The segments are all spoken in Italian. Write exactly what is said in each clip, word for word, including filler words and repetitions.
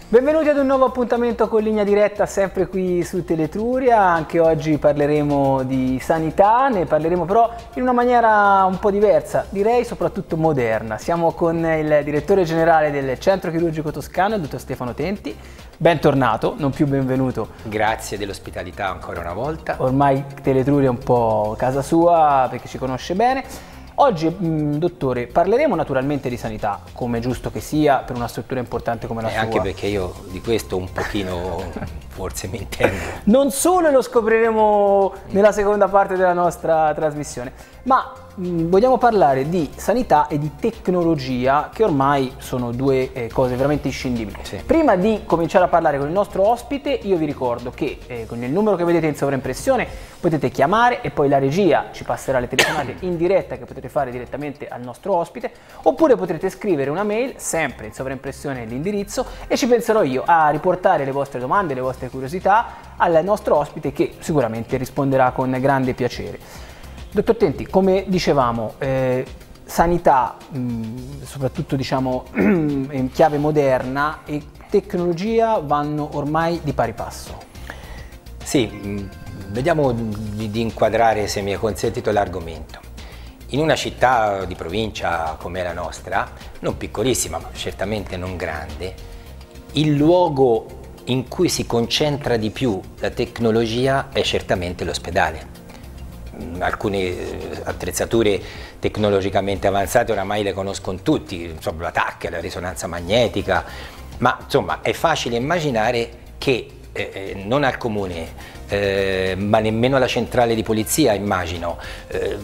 Benvenuti ad un nuovo appuntamento con Linea Diretta, sempre qui su Teletruria. Anche oggi parleremo di sanità, ne parleremo però in una maniera un po' diversa, direi soprattutto moderna. Siamo con il direttore generale del Centro Chirurgico Toscano, il dottor Stefano Tenti. Bentornato, non più benvenuto. Grazie dell'ospitalità ancora una volta. Ormai Teletruria è un po' casa sua perché ci conosce bene. Oggi, mh, dottore, parleremo naturalmente di sanità, come è giusto che sia per una struttura importante come la eh, sua. Anche perché io di questo un pochino forse mi intendo. Non solo, lo scopriremo nella seconda parte della nostra trasmissione, ma mh, vogliamo parlare di sanità e di tecnologia, che ormai sono due eh, cose veramente inscindibili. Sì. Prima di cominciare a parlare con il nostro ospite, io vi ricordo che eh, con il numero che vedete in sovraimpressione potete chiamare e poi la regia ci passerà le telefonate in diretta che potete fare direttamente al nostro ospite, oppure potrete scrivere una mail, sempre in sovraimpressione l'indirizzo, e ci penserò io a riportare le vostre domande, le vostre curiosità al nostro ospite, che sicuramente risponderà con grande piacere. Dottor Tenti, come dicevamo, eh, sanità, mh, soprattutto diciamo in chiave moderna, e tecnologia vanno ormai di pari passo. Sì, mh, vediamo di, di inquadrare, se mi è consentito, l'argomento. In una città di provincia come la nostra, non piccolissima ma certamente non grande, il luogo in cui si concentra di più la tecnologia è certamente l'ospedale. Alcune attrezzature tecnologicamente avanzate oramai le conoscono tutti, insomma, la T A C, la risonanza magnetica, ma insomma è facile immaginare che eh, non al comune, eh, ma nemmeno alla centrale di polizia, immagino, eh,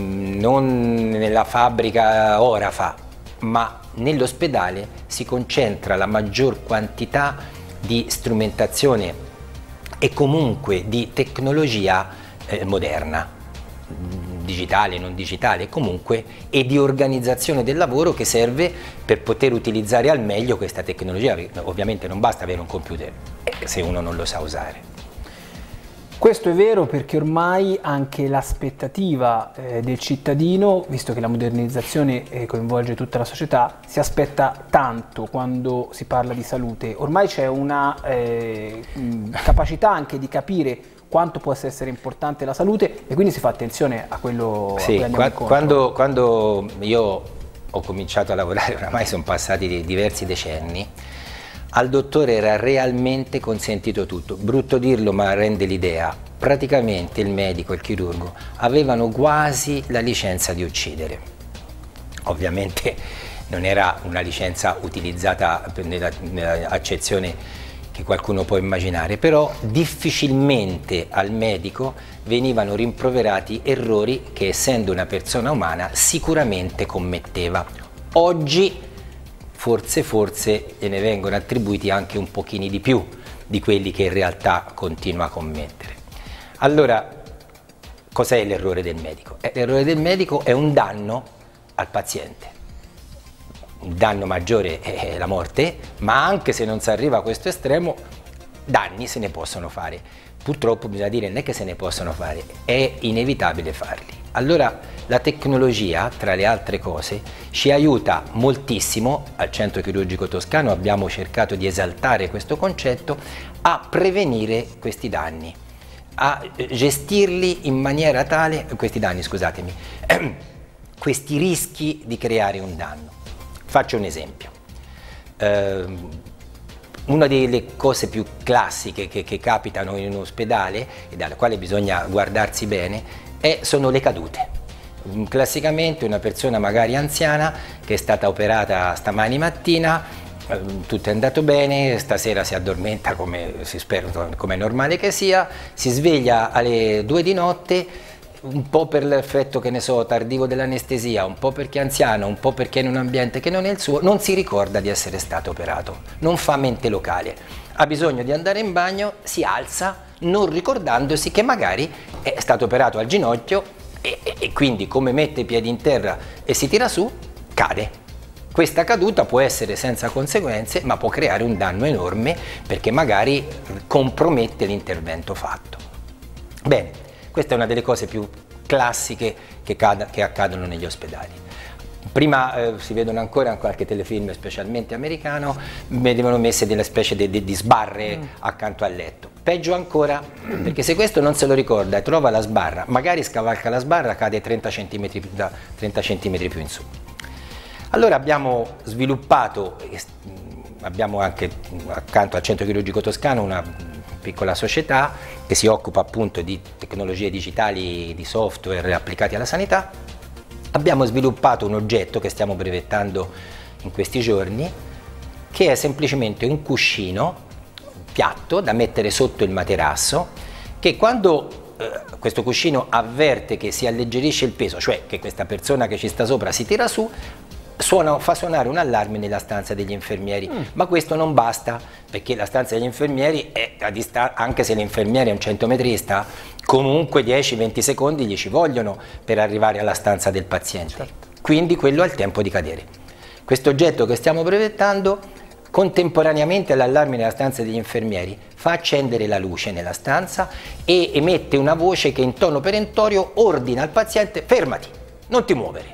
non nella fabbrica Orafa, ma nell'ospedale si concentra la maggior quantità di strumentazione e comunque di tecnologia eh, moderna, digitale, non digitale, comunque, e di organizzazione del lavoro che serve per poter utilizzare al meglio questa tecnologia. Ovviamente non basta avere un computer se uno non lo sa usare. Questo è vero, perché ormai anche l'aspettativa eh, del cittadino, visto che la modernizzazione eh, coinvolge tutta la società, si aspetta tanto quando si parla di salute. Ormai c'è una eh, capacità anche di capire quanto può essere importante la salute, e quindi si fa attenzione a quello sì, a cui andiamo qua, quando, quando io ho cominciato a lavorare, oramai sono passati diversi decenni, al dottore era realmente consentito tutto. Brutto dirlo, ma rende l'idea. Praticamente il medico e il chirurgo avevano quasi la licenza di uccidere. Ovviamente non era una licenza utilizzata nella, nella accezione che qualcuno può immaginare, però difficilmente al medico venivano rimproverati errori che, essendo una persona umana, sicuramente commetteva. Oggi forse forse gliene vengono attribuiti anche un pochino di più di quelli che in realtà continua a commettere. Allora, cos'è l'errore del medico? Eh, l'errore del medico è un danno al paziente. Un danno maggiore è la morte, ma anche se non si arriva a questo estremo, danni se ne possono fare. Purtroppo bisogna dire, non è che se ne possono fare, è inevitabile farli. Allora la tecnologia, tra le altre cose, ci aiuta moltissimo. Al Centro Chirurgico Toscano abbiamo cercato di esaltare questo concetto, a prevenire questi danni, a gestirli in maniera tale, questi danni, scusatemi, questi rischi di creare un danno. Faccio un esempio. Eh, una delle cose più classiche che, che capitano in un ospedale e dalla quale bisogna guardarsi bene è, sono le cadute. Classicamente una persona magari anziana che è stata operata stamani mattina, eh, tutto è andato bene, stasera si addormenta come si spera, come è normale che sia, si sveglia alle due di notte, un po' per l'effetto, che ne so, tardivo dell'anestesia, un po' perché è anziano, un po' perché è in un ambiente che non è il suo, non si ricorda di essere stato operato, non fa mente locale, ha bisogno di andare in bagno, si alza non ricordandosi che magari è stato operato al ginocchio e, e, e quindi, come mette i piedi in terra e si tira su, cade. Questa caduta può essere senza conseguenze, ma può creare un danno enorme, perché magari compromette l'intervento fatto. Bene, questa è una delle cose più classiche che, cada, che accadono negli ospedali. Prima eh, si vedono ancora in qualche telefilm, specialmente americano, venivano messe delle specie di, di, di sbarre mm. accanto al letto. Peggio ancora, perché se questo non se lo ricorda e trova la sbarra, magari scavalca la sbarra, cade trenta centimetri, da trenta centimetri più in su. Allora abbiamo sviluppato, abbiamo anche accanto al Centro Chirurgico Toscano una piccola società che si occupa appunto di tecnologie digitali, di software applicati alla sanità. Abbiamo sviluppato un oggetto che stiamo brevettando in questi giorni, che è semplicemente un cuscino piatto da mettere sotto il materasso, che quando eh, questo cuscino avverte che si alleggerisce il peso, cioè che questa persona che ci sta sopra si tira su, suona, fa suonare un allarme nella stanza degli infermieri. Mm. Ma questo non basta, perché la stanza degli infermieri è a distanza, anche se l'infermiere è un centometrista, comunque dieci venti secondi gli ci vogliono per arrivare alla stanza del paziente. Certo. Quindi quello ha il tempo di cadere. Questo oggetto che stiamo brevettando, contemporaneamente all'allarme nella stanza degli infermieri, fa accendere la luce nella stanza e emette una voce che in tono perentorio ordina al paziente: fermati, non ti muovere.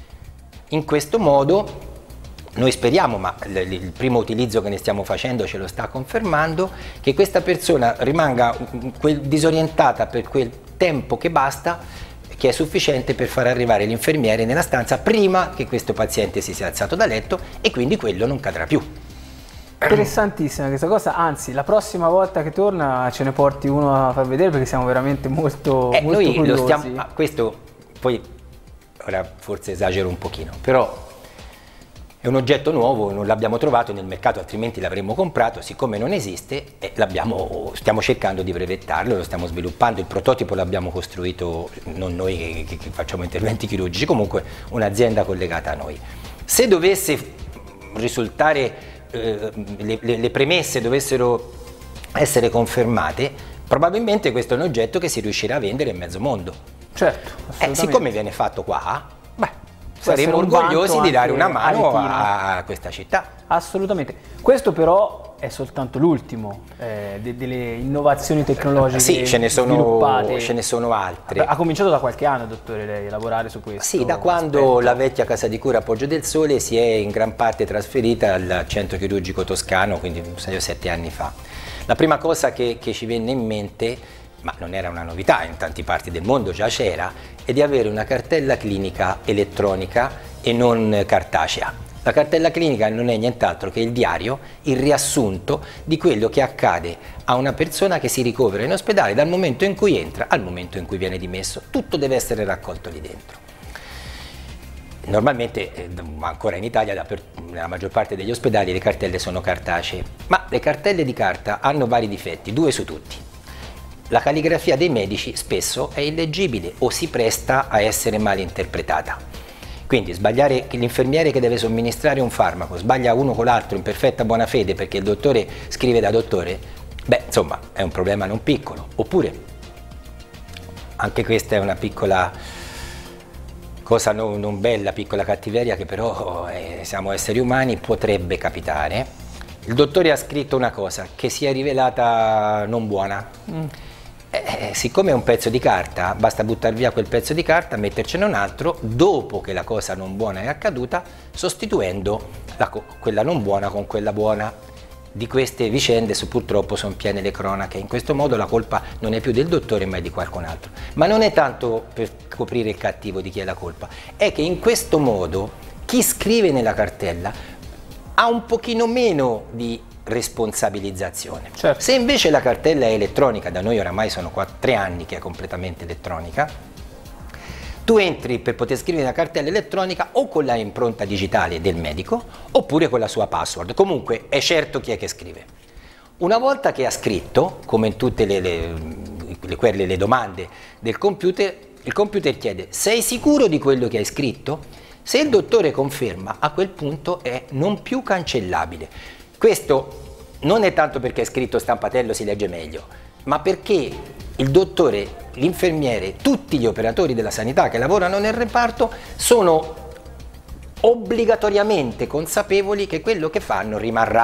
In questo modo noi speriamo, ma il primo utilizzo che ne stiamo facendo ce lo sta confermando, che questa persona rimanga disorientata per quel tempo che basta, che è sufficiente per far arrivare l'infermiere nella stanza prima che questo paziente si sia alzato da letto, e quindi quello non cadrà più. Interessantissima questa cosa, anzi la prossima volta che torna ce ne porti uno a far vedere, perché siamo veramente molto, eh, molto noi curiosi. Lo stiamo, ah, questo poi, ora forse esagero un pochino, però è un oggetto nuovo, non l'abbiamo trovato nel mercato, altrimenti l'avremmo comprato. Siccome non esiste, eh, stiamo cercando di brevettarlo, lo stiamo sviluppando. Il prototipo l'abbiamo costruito non noi che, che facciamo interventi chirurgici, comunque un'azienda collegata a noi. Se dovesse risultare, eh, le, le, le premesse dovessero essere confermate, probabilmente questo è un oggetto che si riuscirà a vendere in mezzo mondo. Certo, eh, siccome viene fatto qua, beh, saremo orgogliosi di dare una mano a questa città. Assolutamente. Questo però è soltanto l'ultimo eh, de delle innovazioni tecnologiche sì, ce ne sono, sviluppate. Ce ne sono altre. Ha cominciato da qualche anno, dottore, lei a lavorare su questo? Sì, da quando aspetto. La vecchia casa di cura Poggio del Sole si è in gran parte trasferita al Centro Chirurgico Toscano, quindi sei o sette anni fa. La prima cosa che, che ci venne in mente, ma non era una novità, in tante parti del mondo già c'era, è di avere una cartella clinica elettronica e non cartacea. La cartella clinica non è nient'altro che il diario, il riassunto di quello che accade a una persona che si ricovera in ospedale dal momento in cui entra al momento in cui viene dimesso. Tutto deve essere raccolto lì dentro. Normalmente, ancora in Italia, nella maggior parte degli ospedali le cartelle sono cartacee, ma le cartelle di carta hanno vari difetti, due su tutti. La calligrafia dei medici spesso è illeggibile o si presta a essere mal interpretata. Quindi sbagliare l'infermiere che deve somministrare un farmaco, sbaglia uno con l'altro in perfetta buona fede perché il dottore scrive da dottore, beh, insomma, è un problema non piccolo. Oppure, anche questa è una piccola cosa non, non bella, piccola cattiveria che però eh, siamo esseri umani, potrebbe capitare. Il dottore ha scritto una cosa che si è rivelata non buona. Mm. Eh, siccome è un pezzo di carta, basta buttare via quel pezzo di carta, mettercene un altro dopo che la cosa non buona è accaduta, sostituendo la, quella non buona con quella buona. Di queste vicende su, purtroppo sono piene le cronache. In questo modo la colpa non è più del dottore ma è di qualcun altro. Ma non è tanto per coprire il cattivo di chi è la colpa, è che in questo modo chi scrive nella cartella ha un pochino meno di responsabilizzazione. Certo. Se invece la cartella è elettronica, da noi oramai sono qua tre anni che è completamente elettronica, tu entri per poter scrivere una cartella elettronica o con la impronta digitale del medico oppure con la sua password, comunque è certo chi è che scrive. Una volta che ha scritto, come in tutte le, le, le, le, le domande del computer, il computer chiede: sei sicuro di quello che hai scritto? Se il dottore conferma, a quel punto è non più cancellabile. Questo non è tanto perché è scritto stampatello si legge meglio, ma perché il dottore, l'infermiere, tutti gli operatori della sanità che lavorano nel reparto sono obbligatoriamente consapevoli che quello che fanno rimarrà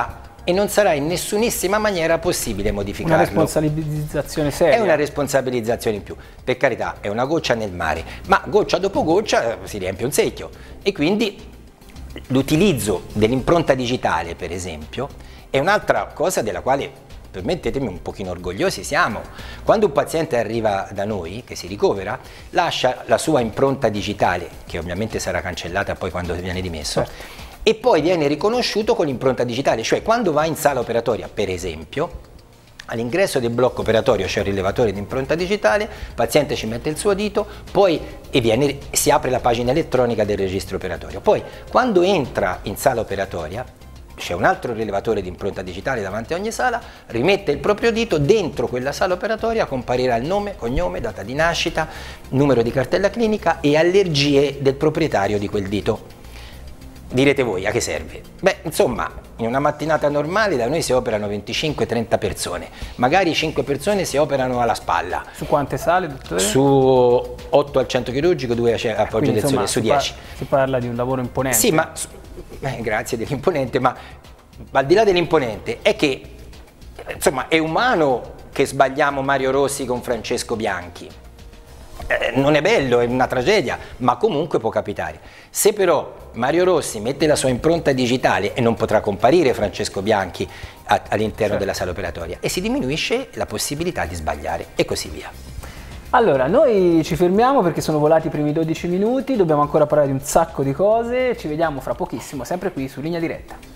e non sarà in nessunissima maniera possibile modificarlo. Una responsabilizzazione seria. È una responsabilizzazione in più. Per carità, è una goccia nel mare, ma goccia dopo goccia si riempie un secchio e quindi l'utilizzo dell'impronta digitale, per esempio, è un'altra cosa della quale, permettetemi, un pochino orgogliosi siamo. Quando un paziente arriva da noi, che si ricovera, lascia la sua impronta digitale, che ovviamente sarà cancellata poi quando viene dimesso, certo, e poi viene riconosciuto con l'impronta digitale, cioè quando va in sala operatoria, per esempio, all'ingresso del blocco operatorio c'è il rilevatore di impronta digitale, il paziente ci mette il suo dito, poi e viene, si apre la pagina elettronica del registro operatorio. Poi quando entra in sala operatoria c'è un altro rilevatore di impronta digitale davanti a ogni sala, rimette il proprio dito, dentro quella sala operatoria comparirà il nome, cognome, data di nascita, numero di cartella clinica e allergie del proprietario di quel dito. Direte voi, a che serve? Beh, insomma, in una mattinata normale da noi si operano venticinque trenta persone, magari cinque persone si operano alla spalla. Su quante sale, dottore? Su otto al centro chirurgico, due a Poggio del Sole, su dieci. Si parla di un lavoro imponente. Sì, ma, eh, grazie dell'imponente, ma al di là dell'imponente è che, insomma, è umano che sbagliamo Mario Rossi con Francesco Bianchi. Eh, non è bello, è una tragedia, ma comunque può capitare. Se però Mario Rossi mette la sua impronta digitale e non potrà comparire Francesco Bianchi all'interno certo. della sala operatoria e si diminuisce la possibilità di sbagliare e così via. Allora, noi ci fermiamo perché sono volati i primi dodici minuti, dobbiamo ancora parlare di un sacco di cose, ci vediamo fra pochissimo, sempre qui su Linea Diretta.